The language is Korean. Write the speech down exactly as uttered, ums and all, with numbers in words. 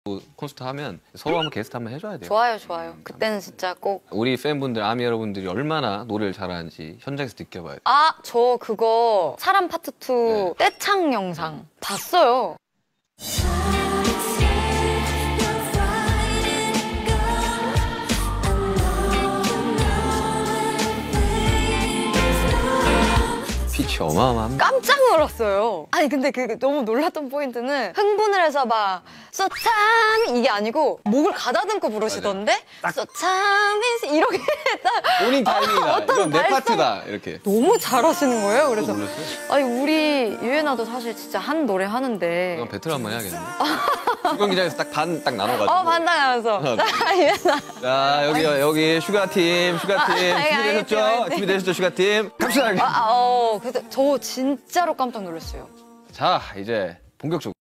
콘서트 하면 서로 한번 게스트 한번 해줘야 돼요. 좋아요, 좋아요. 그때는 진짜 꼭. 우리 팬분들, 아미 여러분들이 얼마나 노래를 잘하는지 현장에서 느껴봐요. 아, 저 그거 사람 파트 투 네. 떼창 영상 봤어요. 피치 어마어마합니다. 깜짝 놀랐어요. 아니 근데 그 너무 놀랐던 포인트는 흥분을 해서 막 소참 이게 아니고 목을 가다듬고 부르시던데 소참 이렇게 딱 본인 타이밍이다. 어떤 이건 내 발성- 파트다. 이렇게. 너무 잘하시는 거예요. 그래서 놀랐어요? 아니 우리 유엔아도 사실 진짜 한 노래 하는데 이건 배틀 한번 해야겠는데? 수경 기장에서 딱 반 딱 나눠가지고. 어 반당하면서 자 유엔아 자 여기 여기 슈가팀 슈가팀 아, 준비되셨죠? 알겠지, 준비되셨죠 슈가팀? 갑시다. 아, 어, 그래서 저 진짜로 깜짝 놀랐어요. 자 이제 본격적으로.